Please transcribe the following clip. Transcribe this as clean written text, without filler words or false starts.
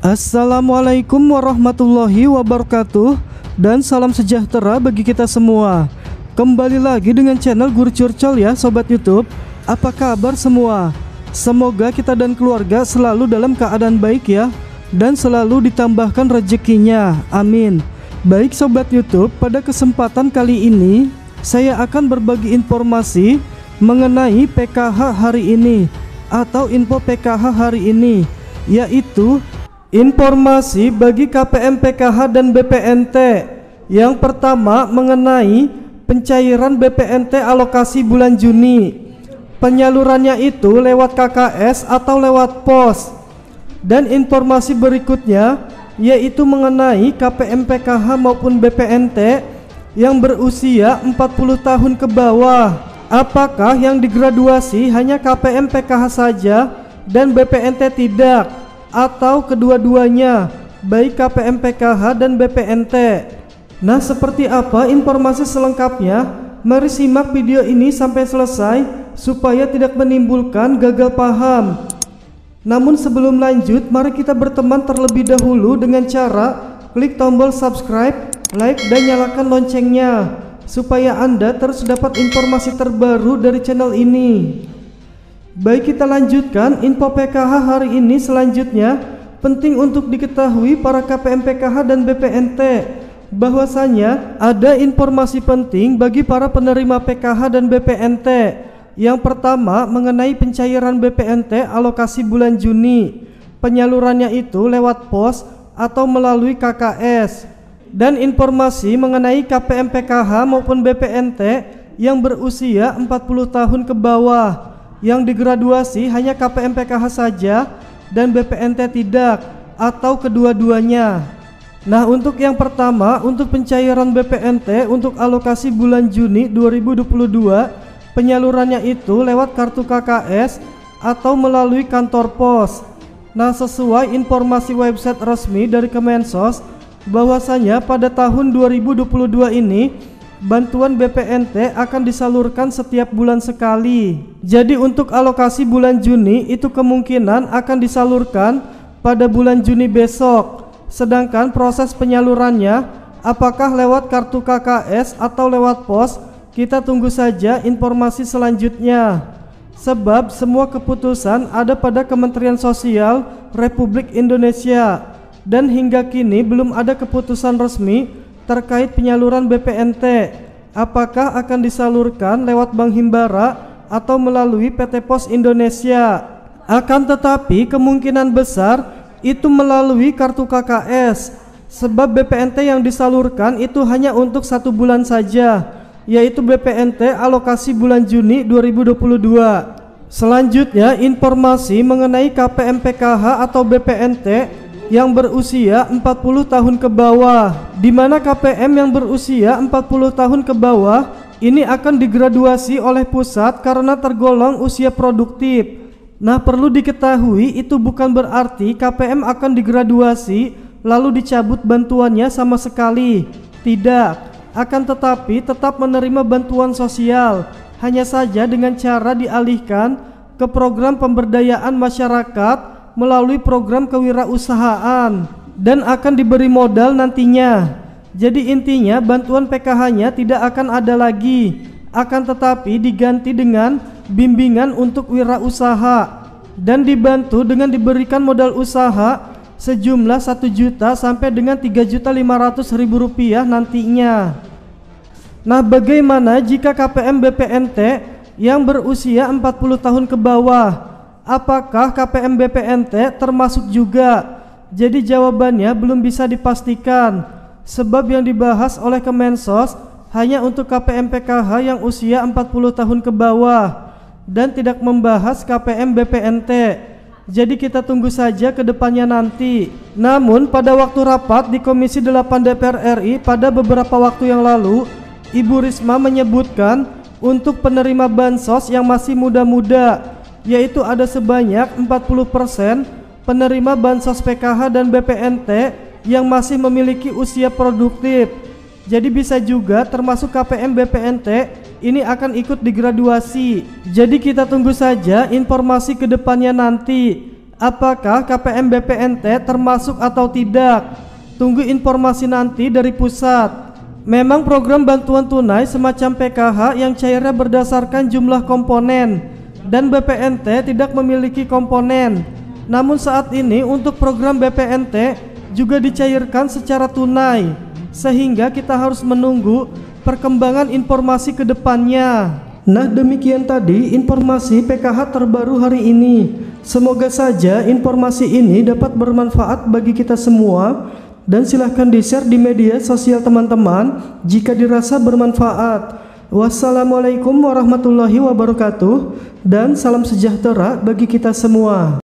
Assalamualaikum warahmatullahi wabarakatuh. Dan salam sejahtera bagi kita semua. Kembali lagi dengan channel Guru Curcol ya Sobat YouTube. Apa kabar semua? Semoga kita dan keluarga selalu dalam keadaan baik ya, dan selalu ditambahkan rezekinya, amin. Baik Sobat YouTube, pada kesempatan kali ini saya akan berbagi informasi mengenai PKH hari ini, atau info PKH hari ini, yaitu informasi bagi KPM PKH dan BPNT. Yang pertama mengenai pencairan BPNT alokasi bulan Juni. Penyalurannya itu lewat KKS atau lewat pos. Dan informasi berikutnya yaitu mengenai KPM PKH maupun BPNT yang berusia 40 tahun ke bawah. Apakah yang digraduasi hanya KPM PKH saja dan BPNT tidak, atau kedua-duanya, baik KPM PKH dan BPNT? Nah, seperti apa informasi selengkapnya? Mari simak video ini sampai selesai supaya tidak menimbulkan gagal paham. Namun sebelum lanjut, mari kita berteman terlebih dahulu dengan cara klik tombol subscribe, like, dan nyalakan loncengnya supaya Anda terus dapat informasi terbaru dari channel ini. Baik, kita lanjutkan info PKH hari ini. Selanjutnya penting untuk diketahui para KPM PKH dan BPNT bahwasanya ada informasi penting bagi para penerima PKH dan BPNT. Yang pertama mengenai pencairan BPNT alokasi bulan Juni. Penyalurannya itu lewat pos atau melalui KKS. Dan informasi mengenai KPM PKH maupun BPNT yang berusia 40 tahun ke bawah. Yang digraduasi hanya KPM PKH saja dan BPNT tidak, atau kedua-duanya. Nah, untuk yang pertama, untuk pencairan BPNT untuk alokasi bulan Juni 2022, penyalurannya itu lewat kartu KKS atau melalui kantor pos. Nah, sesuai informasi website resmi dari Kemensos bahwasanya pada tahun 2022 ini bantuan BPNT akan disalurkan setiap bulan sekali. Jadi untuk alokasi bulan Juni itu kemungkinan akan disalurkan pada bulan Juni besok. Sedangkan proses penyalurannya apakah lewat kartu KKS atau lewat pos, kita tunggu saja informasi selanjutnya. Sebab semua keputusan ada pada Kementerian Sosial Republik Indonesia, dan hingga kini belum ada keputusan resmi terkait penyaluran BPNT, apakah akan disalurkan lewat Bank Himbara atau melalui PT Pos Indonesia. Akan tetapi kemungkinan besar itu melalui kartu KKS, sebab BPNT yang disalurkan itu hanya untuk 1 bulan saja, yaitu BPNT alokasi bulan Juni 2022. Selanjutnya informasi mengenai KPM PKH atau BPNT yang berusia 40 tahun ke bawah, di mana KPM yang berusia 40 tahun ke bawah ini akan digraduasi oleh pusat karena tergolong usia produktif. Nah, perlu diketahui itu bukan berarti KPM akan digraduasi lalu dicabut bantuannya sama sekali. Tidak, akan tetapi tetap menerima bantuan sosial, hanya saja dengan cara dialihkan ke program pemberdayaan masyarakat melalui program kewirausahaan dan akan diberi modal nantinya. Jadi intinya bantuan PKH-nya tidak akan ada lagi, akan tetapi diganti dengan bimbingan untuk wirausaha dan dibantu dengan diberikan modal usaha sejumlah 1 juta sampai dengan 3.500.000 rupiah nantinya. Nah, bagaimana jika KPM BPNT yang berusia 40 tahun ke bawah? Apakah KPM BPNT termasuk juga? Jadi jawabannya belum bisa dipastikan, sebab yang dibahas oleh Kemensos hanya untuk KPM PKH yang usia 40 tahun ke bawah dan tidak membahas KPM BPNT. Jadi kita tunggu saja ke depannya nanti. Namun pada waktu rapat di Komisi 8 DPR RI pada beberapa waktu yang lalu, Ibu Risma menyebutkan untuk penerima bansos yang masih muda-muda, yaitu ada sebanyak 40% penerima bansos PKH dan BPNT yang masih memiliki usia produktif. Jadi bisa juga termasuk KPM BPNT ini akan ikut digraduasi. Jadi kita tunggu saja informasi kedepannya nanti. Apakah KPM BPNT termasuk atau tidak? Tunggu informasi nanti dari pusat. Memang program bantuan tunai semacam PKH yang cairnya berdasarkan jumlah komponen, dan BPNT tidak memiliki komponen. Namun saat ini untuk program BPNT juga dicairkan secara tunai, sehingga kita harus menunggu perkembangan informasi ke depannya. Nah, demikian tadi informasi PKH terbaru hari ini. Semoga saja informasi ini dapat bermanfaat bagi kita semua, dan silahkan di-share di media sosial teman-teman jika dirasa bermanfaat. Wassalamualaikum warahmatullahi wabarakatuh, dan salam sejahtera bagi kita semua.